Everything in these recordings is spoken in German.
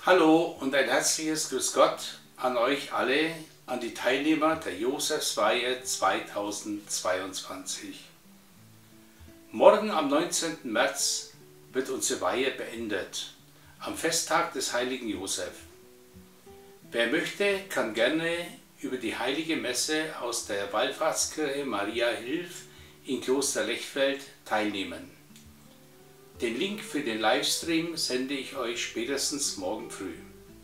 Hallo und ein herzliches Grüß Gott an euch alle, an die Teilnehmer der Josefsweihe 2022. Morgen am 19. März wird unsere Weihe beendet, am Festtag des heiligen Josef. Wer möchte, kann gerne über die heilige Messe aus der Wallfahrtskirche Maria Hilf in Kloster Lechfeld teilnehmen. Den Link für den Livestream sende ich euch spätestens morgen früh.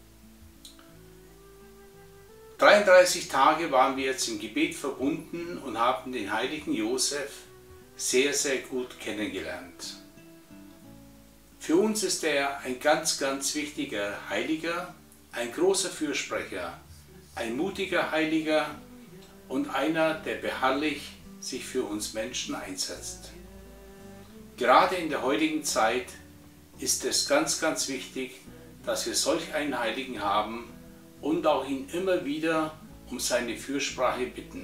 33 Tage waren wir jetzt im Gebet verbunden und haben den heiligen Josef sehr, sehr gut kennengelernt. Für uns ist er ein ganz wichtiger Heiliger, ein großer Fürsprecher, ein mutiger Heiliger und einer, der beharrlich sich für uns Menschen einsetzt. Gerade in der heutigen Zeit ist es ganz wichtig, dass wir solch einen Heiligen haben und auch ihn immer wieder um seine Fürsprache bitten.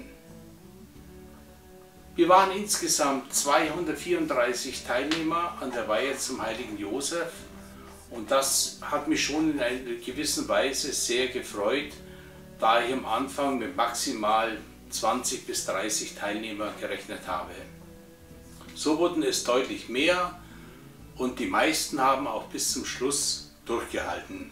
Wir waren insgesamt 234 Teilnehmer an der Weihe zum heiligen Josef und das hat mich schon in einer gewissen Weise sehr gefreut, da ich am Anfang mit maximal 20 bis 30 Teilnehmern gerechnet habe. So wurden es deutlich mehr und die meisten haben auch bis zum Schluss durchgehalten.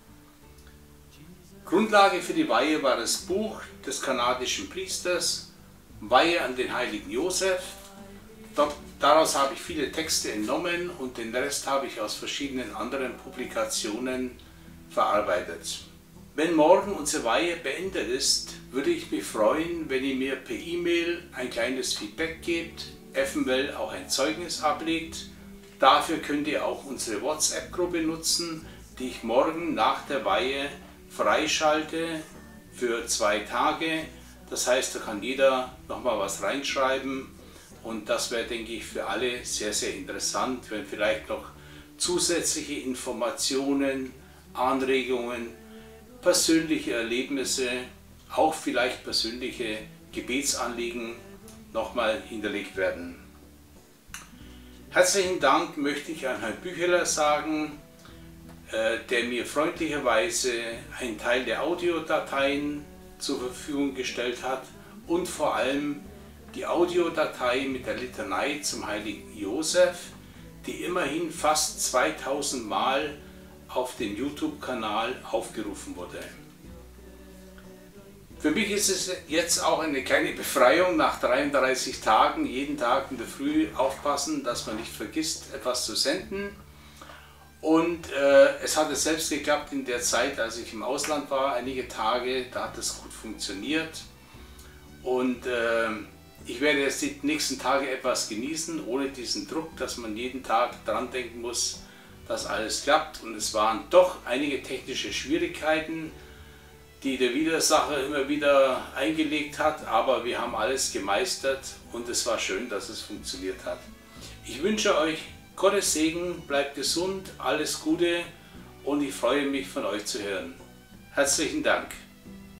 Grundlage für die Weihe war das Buch des kanadischen Priesters Weihe an den heiligen Josef. Daraus habe ich viele Texte entnommen und den Rest habe ich aus verschiedenen anderen Publikationen verarbeitet. Wenn morgen unsere Weihe beendet ist, würde ich mich freuen, wenn ihr mir per E-Mail ein kleines Feedback gebt, eventuell auch ein Zeugnis ablegt. Dafür könnt ihr auch unsere WhatsApp-Gruppe nutzen, die ich morgen nach der Weihe freischalte für 2 Tage. Das heißt, da kann jeder nochmal was reinschreiben und das wäre, denke ich, für alle sehr interessant, wenn vielleicht noch zusätzliche Informationen, Anregungen, persönliche Erlebnisse, auch vielleicht persönliche Gebetsanliegen nochmal hinterlegt werden. Herzlichen Dank möchte ich an Herrn Bücheler sagen, der mir freundlicherweise einen Teil der Audiodateien zur Verfügung gestellt hat und vor allem die Audiodatei mit der Litanei zum heiligen Josef, die immerhin fast 2000 Mal auf dem YouTube-Kanal aufgerufen wurde. Für mich ist es jetzt auch eine kleine Befreiung nach 33 Tagen, jeden Tag in der Früh aufpassen, dass man nicht vergisst, etwas zu senden. Und es hat es selbst geklappt in der Zeit, als ich im Ausland war, einige Tage, da hat es gut funktioniert. Und ich werde jetzt die nächsten Tage etwas genießen, ohne diesen Druck, dass man jeden Tag dran denken muss, dass alles klappt. Und es waren doch einige technische Schwierigkeiten, die der Widersacher immer wieder eingelegt hat, aber wir haben alles gemeistert und es war schön, dass es funktioniert hat. Ich wünsche euch Gottes Segen, bleibt gesund, alles Gute und ich freue mich, von euch zu hören. Herzlichen Dank.